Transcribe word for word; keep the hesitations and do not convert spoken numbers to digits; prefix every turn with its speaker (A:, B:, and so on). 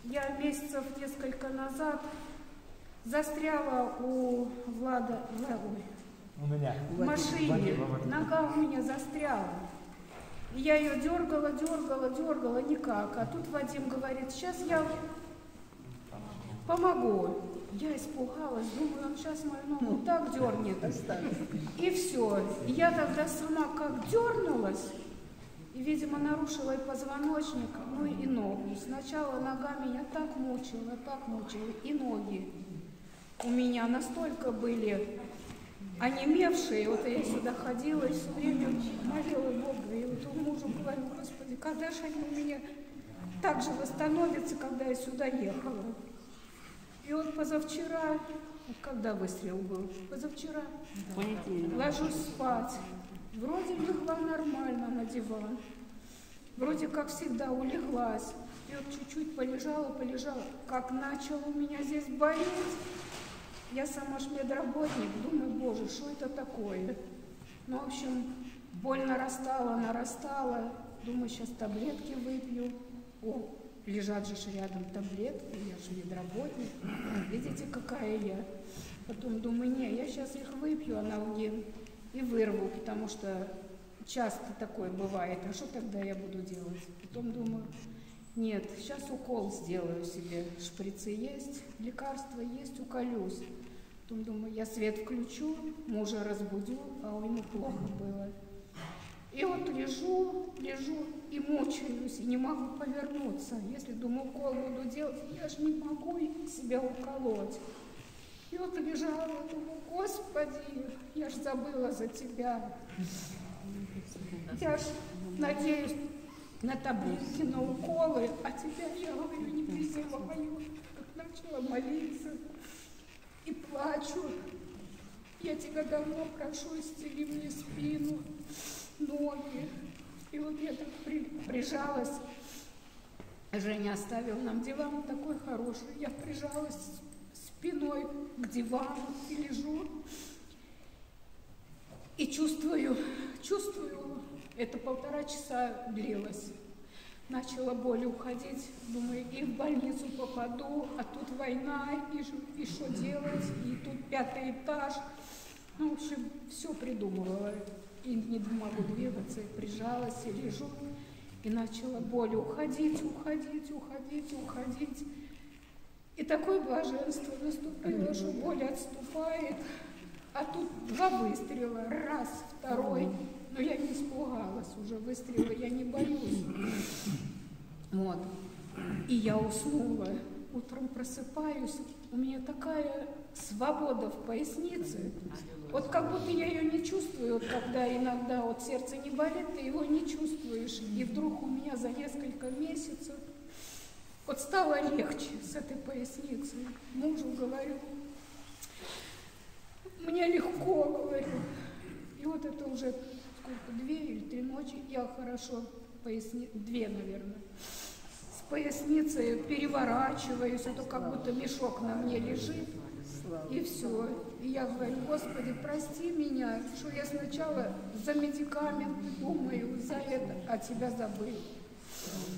A: Я месяцев несколько назад застряла у Влада, ой,
B: у меня.
A: в машине, нога у меня застряла. И я ее дергала, дергала, дергала, никак. А тут Вадим говорит, сейчас я помогу. Я испугалась, думаю, он сейчас мою ногу так дернет. И все. И я тогда сама как дернулась, и, видимо, нарушила и позвоночник, ну и ногу. Сначала нога меня так мучила, так мучила, и ноги у меня настолько были онемевшие. Вот я сюда ходила и все время молила Бога. И вот мужу говорю, Господи, когда же они у меня так же восстановятся, когда я сюда ехала. И вот позавчера, когда выстрел был? Позавчера. Ложусь спать. Вроде легла нормально на диван. Вроде как всегда улеглась. И вот чуть-чуть полежала, полежала. Как начало у меня здесь болеть. Я сама ж медработник. Думаю, боже, что это такое? Ну, в общем, боль нарастала, нарастала. Думаю, сейчас таблетки выпью. О, лежат же рядом таблетки, я же медработник. Видите, какая я. Потом думаю, не, я сейчас их выпью, аналген, и вырву, потому что часто такое бывает. А что тогда я буду делать? Потом думаю, нет, сейчас укол сделаю себе. Шприцы есть, лекарства есть, уколюсь. Потом думаю, я свет включу, мужа разбудю, а у него плохо было. И вот лежу, лежу и мучаюсь, и не могу повернуться. Если, думаю, укол буду делать, я же не могу себя уколоть. И вот лежала, думаю, Господи, я ж забыла за тебя. Я ж надеюсь на таблетки, на уколы, а тебя, я говорю, не призываю. Как начала молиться и плачу. Я тебя давно прошу, исцели мне спину, ноги. И вот я так при, прижалась. Женя оставил нам диван такой хороший. Я прижалась спиной к дивану и лежу. И чувствую, чувствую, это полтора часа длилось. Начала боль уходить. Думаю, и в больницу попаду, а тут война, и, и что делать, и тут пятый этаж. Ну, в общем, все придумывала. И не могу двигаться, и прижалась, и лежу. И начала боль уходить, уходить, уходить, уходить. И такое блаженство наступило, что боль отступает. А тут два выстрела, раз, второй. Но я не испугалась уже, выстрела я не боюсь. Вот. И я уснула. Утром просыпаюсь, у меня такая свобода в пояснице. Вот как будто я ее не чувствую, вот когда иногда вот сердце не болит, ты его не чувствуешь. И вдруг у меня за несколько месяцев вот стало легче с этой поясницей. Мужу говорю, мне легко, говорю. И вот это уже сколько, две или три ночи я хорошо, поясни... две, наверное, с поясницей переворачиваюсь, это как будто мешок на мне лежит. И все. И я говорю, Господи, прости меня, что я сначала за медикаменты думаю, за это, а тебя забыл.